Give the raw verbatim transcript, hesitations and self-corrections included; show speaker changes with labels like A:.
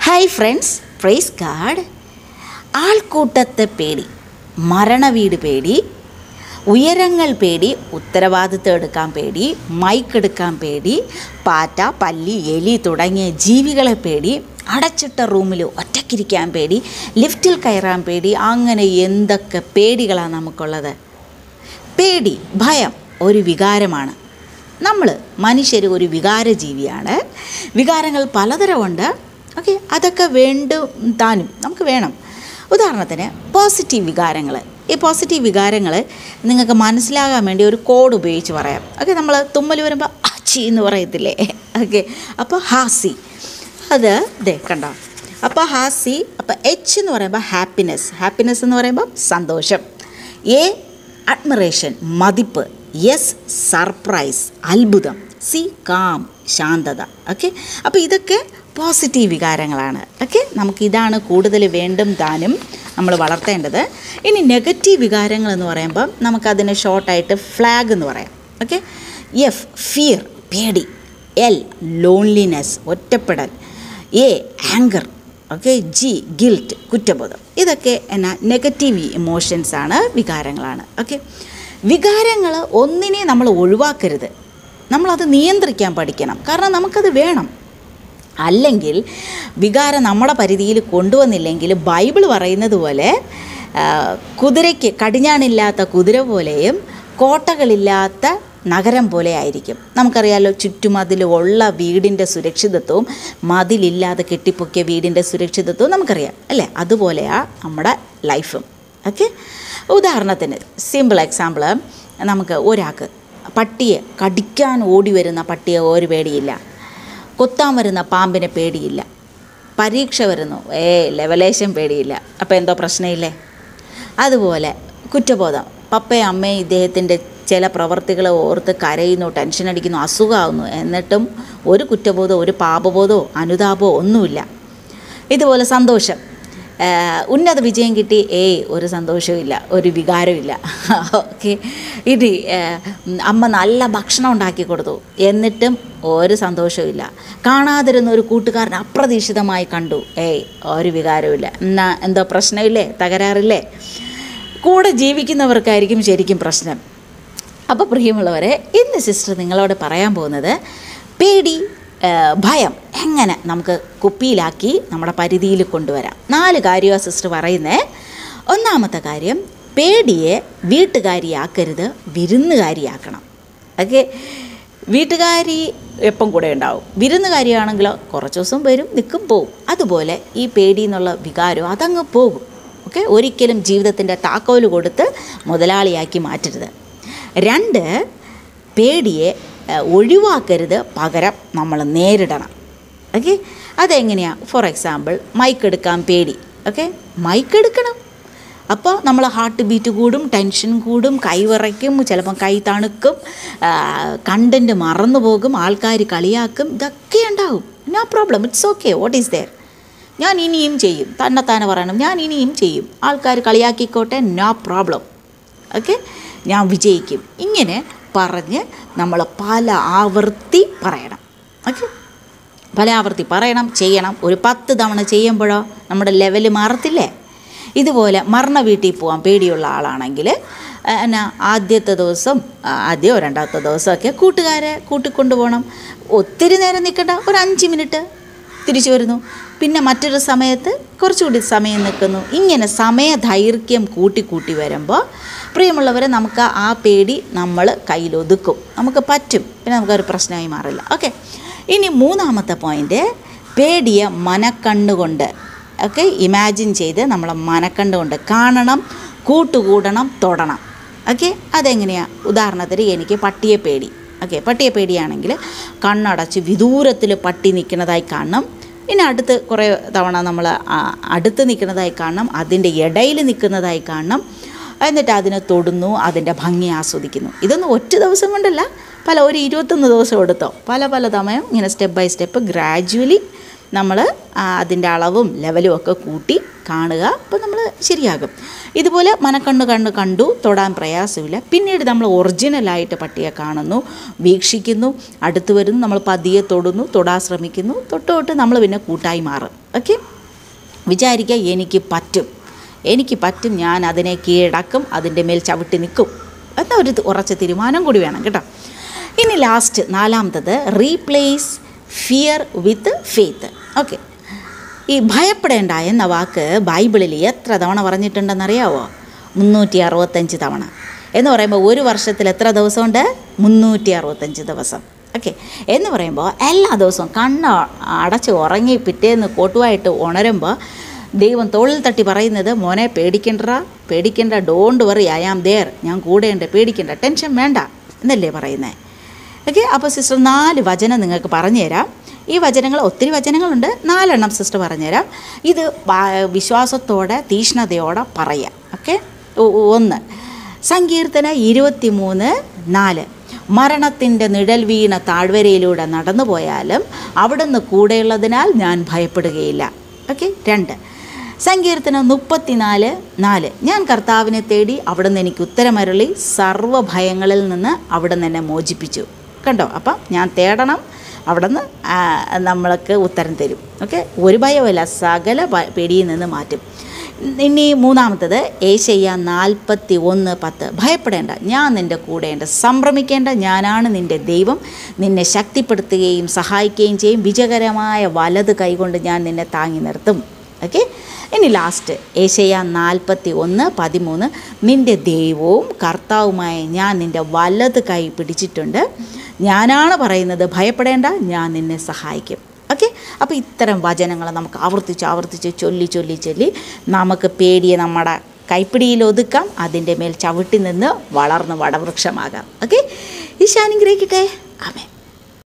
A: Hi friends, praise God. ആൾക്കൂട്ടത്തെ പേടി, മരണവീട് പേടി, ഉയരങ്ങൾ പേടി, ഉത്തരവാദിത്വം എടുക്കാൻ പേടി, മൈക്ക് എടുക്കാൻ പേടി, പാറ്റ, പല്ലി, എലി തുടങ്ങിയ ജീവികളെ പേടി, അടച്ചിട്ട റൂമിൽ ഒറ്റയ്ക്കിരിക്കാൻ പേടി, ലിഫ്റ്റിൽ കയറാൻ പേടി, അങ്ങനെ എന്തൊക്കെ പേടികളാണ് നമുക്കുള്ളത്. പേടി, ഭയം ഒരു വികാരമാണ്. നമ്മൾ മനുഷ്യർ ഒരു വികാര ജീവിയാണ്. വികാരങ്ങൾ പലതരമുണ്ട്. ഓക്കെ, അതൊക്കെ വേണ്ടും താനും നമുക്ക് വേണം. ഉദാഹരണത്തിന് പോസിറ്റീവ് വികാരങ്ങൾ. ഈ പോസിറ്റീവ് വികാരങ്ങൾ നിങ്ങൾക്ക് മനസ്സിലാകാൻ വേണ്ടി ഒരു കോഡ് ഉപയോഗിച്ച് പറയാം. ഓക്കെ, നമ്മൾ തുമ്മൽ വരുമ്പോൾ അച്ചി എന്ന് പറയത്തില്ലേ? ഓക്കെ, അപ്പോൾ ഹാസി, അത് ദേ കണ്ടോ. അപ്പോൾ ഹാസി, അപ്പോൾ എച്ച് എന്ന് പറയുമ്പോൾ ഹാപ്പിനെസ്, ഹാപ്പിനെസ് എന്ന് പറയുമ്പോൾ സന്തോഷം. എ അഡ്മിറേഷൻ, മതിപ്പ്. എസ് സർപ്രൈസ്, അത്ഭുതം. സി കാം, ശാന്തത. ഓക്കെ, അപ്പോൾ ഇതൊക്കെ പോസിറ്റീവ് വികാരങ്ങളാണ്. ഓക്കെ, നമുക്കിതാണ് കൂടുതൽ വേണ്ടും താനും നമ്മൾ വളർത്തേണ്ടത്. ഇനി നെഗറ്റീവ് വികാരങ്ങൾ എന്ന് പറയുമ്പോൾ നമുക്കതിന് ഷോർട്ടായിട്ട് ഫ്ലാഗ് എന്ന് പറയാം. ഓക്കെ, എഫ് ഫിയർ, പേടി. എൽ ലോൺലിനെസ്, ഒറ്റപ്പെടൽ. A anger. Okay, G guilt, കുറ്റബോധം. ഇതൊക്കെ എന്നാ നെഗറ്റീവ് ഇമോഷൻസാണ്, വികാരങ്ങളാണ്. ഓക്കെ, വികാരങ്ങൾ ഒന്നിനെ നമ്മൾ ഒഴിവാക്കരുത്, നമ്മളത് നിയന്ത്രിക്കാൻ പഠിക്കണം. കാരണം നമുക്കത് വേണം. അല്ലെങ്കിൽ വികാരം നമ്മുടെ പരിധിയിൽ കൊണ്ടുവന്നില്ലെങ്കിൽ ബൈബിൾ പറയുന്നത് പോലെ കുതിരയ്ക്ക് കടിഞ്ഞാണില്ലാത്ത കുതിര പോലെയും കോട്ടകളില്ലാത്ത നഗരം പോലെ ആയിരിക്കും. നമുക്കറിയാലോ, ചുറ്റുമതിൽ ഉള്ള വീടിൻ്റെ സുരക്ഷിതത്വവും മതിലില്ലാതെ കെട്ടിപ്പൊക്കിയ വീടിൻ്റെ സുരക്ഷിതത്വവും നമുക്കറിയാം അല്ലേ? അതുപോലെയാണ് നമ്മുടെ ലൈഫും. ഓക്കെ, ഉദാഹരണത്തിന് സിമ്പിൾ എക്സാമ്പിൾ, നമുക്ക് ഒരാൾക്ക് പട്ടിയെ കടിക്കാൻ ഓടി വരുന്ന പട്ടിയെ ഒരു പേടിയില്ല, കൊത്താൻ വരുന്ന പാമ്പിനെ പേടിയില്ല, പരീക്ഷ വരുന്നു ഏ ലെവലേശം പേടിയില്ല. അപ്പോൾ എന്തോ പ്രശ്നമില്ലേ? അതുപോലെ കുറ്റബോധം. പപ്പയും അമ്മയും ഇദ്ദേഹത്തിൻ്റെ ചില പ്രവർത്തികളെ ഓർത്ത് കരയുന്നു, ടെൻഷൻ അടിക്കുന്നു, അസുഖമാകുന്നു, എന്നിട്ടും ഒരു കുറ്റബോധമോ ഒരു പാപബോധമോ അനുതാപമോ ഒന്നുമില്ല. ഇതുപോലെ സന്തോഷം, ഉന്നത വിജയം കിട്ടി, ഏയ് ഒരു സന്തോഷവും ഒരു വികാരമില്ല. ഓക്കെ, ഇത് അമ്മ നല്ല ഭക്ഷണം ഉണ്ടാക്കി കൊടുത്തു, എന്നിട്ടും ഒരു സന്തോഷവും. കാണാതിരുന്ന ഒരു കൂട്ടുകാരൻ അപ്രതീക്ഷിതമായി കണ്ടു, ഏയ് ഒരു വികാരമില്ല. എന്നാ എന്തോ പ്രശ്നമില്ലേ? തകരാറില്ലേ? കൂടെ ജീവിക്കുന്നവർക്കായിരിക്കും ശരിക്കും പ്രശ്നം. അപ്പോൾ പ്രിയമുള്ളവരെ, ഇന്ന് സിസ്റ്റർ നിങ്ങളോട് പറയാൻ പോകുന്നത് പേടി, ഭയം എങ്ങനെ നമുക്ക് കുപ്പിയിലാക്കി നമ്മുടെ പരിധിയിൽ കൊണ്ടുവരാം. നാല് കാര്യമാണ് സിസ്റ്റർ പറയുന്നത്. ഒന്നാമത്തെ കാര്യം, പേടിയെ വീട്ടുകാരിയാക്കരുത്, വിരുന്നുകാരിയാക്കണം. ഓക്കെ, വീട്ടുകാരി എപ്പം കൂടെ ഉണ്ടാവും, വിരുന്നുകാരിയാണെങ്കിലോ കുറച്ച് ദിവസം വരും, നിൽക്കും, പോവും. അതുപോലെ ഈ പേടി എന്നുള്ള വികാരം അതങ്ങ് പോകും. ഓക്കെ, ഒരിക്കലും ജീവിതത്തിൻ്റെ താക്കോല് കൊടുത്ത് മുതലാളിയാക്കി മാറ്റരുത്. രണ്ട്, പേടിയെ ഒഴിവാക്കരുത്, പകരം നമ്മൾ നേരിടണം. ഓക്കെ, അതെങ്ങനെയാണ്? ഫോർ എക്സാമ്പിൾ, മൈക്ക് എടുക്കാൻ പേടി. ഓക്കെ, മൈക്ക് എടുക്കണം. അപ്പോൾ നമ്മൾ ഹാർട്ട് ബീറ്റ് കൂടും, ടെൻഷൻ കൂടും, കൈ വിറയ്ക്കും, ചിലപ്പം കൈ തണുക്കും, കണ്ടൻറ്റ് മറന്നു പോകും, ആൾക്കാർ കളിയാക്കും, ഇതൊക്കെ ഉണ്ടാവും. No problem, it's okay, what is there. ഞാൻ ഇനിയും ചെയ്യും, തന്നെത്താനെ പറയണം, ഞാൻ ഇനിയും ചെയ്യും, ആൾക്കാർ കളിയാക്കിക്കോട്ടെ, നോ പ്രോബ്ലം. ഓക്കെ, ഞാൻ വിജയിക്കും. ഇങ്ങനെ പറഞ്ഞ് നമ്മൾ പല ആവർത്തി പറയണം. ഓക്കെ, പല ആവർത്തി പറയണം, ചെയ്യണം. ഒരു പത്ത് തവണ ചെയ്യുമ്പോഴോ നമ്മുടെ ലെവല് മാറത്തില്ലേ? ഇതുപോലെ മരണ വീട്ടിൽ പോകാൻ പേടിയുള്ള ആളാണെങ്കിൽ എന്നാ ആദ്യത്തെ ദിവസം, ആദ്യമോ രണ്ടാമത്തെ ദിവസമൊക്കെ കൂട്ടുകാരെ കൂട്ടിക്കൊണ്ടു പോകണം. ഒത്തിരി നേരം നിൽക്കണ്ട, ഒരു അഞ്ച് മിനിറ്റ് തിരിച്ചു വരുന്നു, പിന്നെ മറ്റൊരു സമയത്ത് കുറച്ചുകൂടി സമയം നിൽക്കുന്നു. ഇങ്ങനെ സമയദൈർഘ്യം കൂട്ടി കൂട്ടി വരുമ്പോൾ പ്രിയമുള്ളവരെ, നമുക്ക് ആ പേടി നമ്മൾ കയ്യിലൊതുക്കും, നമുക്ക് പറ്റും, പിന്നെ നമുക്കൊരു പ്രശ്നമായി മാറില്ല. ഓക്കെ, ഇനി മൂന്നാമത്തെ പോയിൻ്റ്, പേടിയെ മനക്കണ്ണുകൊണ്ട് ഒക്കെ ഇമാജിൻ ചെയ്ത് നമ്മളെ മനക്കണ്ണുകൊണ്ട് കാണണം, കൂട്ടുകൂടണം, തൊടണം. ഓക്കെ, അതെങ്ങനെയാണ്? ഉദാഹരണത്തിന് എനിക്ക് പട്ടിയെ പേടി. ഓക്കെ, പട്ടിയെ പേടിയാണെങ്കിൽ കണ്ണടച്ച് വിദൂരത്തിൽ പട്ടി നിൽക്കുന്നതായി കാണണം. പിന്നെ അടുത്ത് കുറേ തവണ നമ്മൾ അടുത്ത് നിൽക്കുന്നതായി കാണണം, അതിൻ്റെ ഇടയിൽ നിൽക്കുന്നതായി കാണണം, എന്നിട്ട് അതിനെ തൊടുന്നു, അതിൻ്റെ ഭംഗി ആസ്വദിക്കുന്നു. ഇതൊന്നും ഒറ്റ ദിവസം കൊണ്ടല്ല, പല ഒരു ഇരുപത്തൊന്ന് ദിവസം എടുത്തോ, പല പല സമയം ഇങ്ങനെ സ്റ്റെപ്പ് ബൈ സ്റ്റെപ്പ് ഗ്രാജുവലി നമ്മൾ അതിൻ്റെ അളവും ലെവലും ഒക്കെ കൂട്ടി കാണുക. അപ്പോൾ നമ്മൾ ശരിയാകും. ഇതുപോലെ മനക്കണ്ണ് കണ്ണ് കണ്ടു, തൊടാൻ പ്രയാസമില്ല. പിന്നീട് നമ്മൾ ഒറിജിനലായിട്ട് പട്ടിയെ കാണുന്നു, വീക്ഷിക്കുന്നു, അടുത്ത് വരുന്നു, നമ്മൾ പതിയെ തൊടുന്നു, തൊടാൻ ശ്രമിക്കുന്നു, തൊട്ട് തൊട്ട് നമ്മൾ പിന്നെ കൂട്ടായി മാറും. ഓക്കെ, വിചാരിക്കുക എനിക്ക് പറ്റും, എനിക്ക് പറ്റും, ഞാൻ അതിനെ കീഴടക്കും, അതിൻ്റെ മേൽ ചവിട്ടി നിൽക്കും എന്ന ഒരു ഉറച്ച തീരുമാനം കൂടി വേണം കേട്ടോ. ഇനി ലാസ്റ്റ് നാലാമത്തത് replace fear with faith. Okay, ഈ ഭയപ്പെടേണ്ട എന്ന വാക്ക് ബൈബിളിൽ എത്ര തവണ പറഞ്ഞിട്ടുണ്ടെന്നറിയാവോ? മുന്നൂറ്റി അറുപത്തഞ്ച് തവണ. എന്ന് പറയുമ്പോൾ ഒരു വർഷത്തിൽ എത്ര ദിവസമുണ്ട്? മുന്നൂറ്റി അറുപത്തഞ്ച് ദിവസം. ഓക്കെ, എന്ന് പറയുമ്പോൾ എല്ലാ ദിവസവും കണ്ണ് അടച്ച് ഉറങ്ങി പിറ്റേന്ന് കോട്ടുവായിട്ട് ഉണരുമ്പോൾ ദൈവം തോളിൽ തട്ടി പറയുന്നത്, മോനെ പേടിക്കണ്ട, പേടിക്കണ്ട, don't worry, I am there, ഞാൻ കൂടെയുണ്ട്, പേടിക്കണ്ട, ടെൻഷൻ വേണ്ട എന്നല്ലേ പറയുന്നത്. ഓക്കെ, അപ്പോൾ സിസ്റ്റർ നാല് വചനം നിങ്ങൾക്ക് പറഞ്ഞു തരാം. ഈ വചനങ്ങൾ ഒത്തിരി വചനങ്ങളുണ്ട്, നാലെണ്ണം സിസ്റ്റർ പറഞ്ഞുതരാം. ഇത് വിശ്വാസത്തോടെ തീഷ്ണതയോടെ പറയാം. ഓക്കെ, ഒന്ന് സങ്കീർത്തന ഇരുപത്തി മൂന്ന് നാല്, മരണത്തിൻ്റെ നിഴൽ വീണ താഴ്വരയിലൂടെ നടന്നു പോയാലും അവിടുന്ന് കൂടെയുള്ളതിനാൽ ഞാൻ ഭയപ്പെടുകയില്ല. ഓക്കെ, രണ്ട് സങ്കീർത്തനം മുപ്പത്തിനാല് നാല്, ഞാൻ കർത്താവിനെ തേടി അവിടുന്ന് എനിക്ക് ഉത്തരമരുളി സർവ്വഭയങ്ങളിൽ നിന്ന് അവിടുന്ന് എന്നെ മോചിപ്പിച്ചു. കണ്ടോ, അപ്പം ഞാൻ തേടണം, അവിടുന്ന് നമ്മൾക്ക് ഉത്തരം തരും. ഓക്കെ, ഒരു ഭയവുമില്ല, സകല പേടിയിൽ നിന്ന് മാറ്റും. ഇനി മൂന്നാമത്തത് ഏശയ്യ നാൽപ്പത്തി ഒന്ന് പത്ത്, ഭയപ്പെടേണ്ട, ഞാൻ നിൻ്റെ കൂടെയുണ്ട്, സംഭ്രമിക്കേണ്ട, ഞാനാണ് നിൻ്റെ ദൈവം, നിന്നെ ശക്തിപ്പെടുത്തുകയും സഹായിക്കുകയും ചെയ്യും, വിജയകരമായ വലത് കൈകൊണ്ട് ഞാൻ നിന്നെ താങ്ങി നിർത്തും. ഓക്കെ, ഇനി ലാസ്റ്റ് ഏശയ്യ നാൽപ്പത്തി ഒന്ന് പതിമൂന്ന്, നിൻ്റെ ദൈവവും കർത്താവുമായ ഞാൻ നിൻ്റെ വലത് കൈ പിടിച്ചിട്ടുണ്ട്, ഞാനാണ് പറയുന്നത്, ഭയപ്പെടേണ്ട, ഞാൻ നിന്നെ സഹായിക്കും. ഓക്കെ, അപ്പോൾ ഇത്തരം വചനങ്ങൾ നമുക്ക് ആവർത്തിച്ച് ആവർത്തിച്ച് ചൊല്ലി ചൊല്ലി ചൊല്ലി നമുക്ക് പേടിയെ നമ്മുടെ കൈപ്പിടിയിൽ ഒതുക്കാം, അതിൻ്റെ മേൽ ചവിട്ടി നിന്ന് വളർന്ന് വടവൃക്ഷമാകാം. ഓക്കെ, ഈശോ അനുഗ്രഹിക്കട്ടെ. ആമേൻ.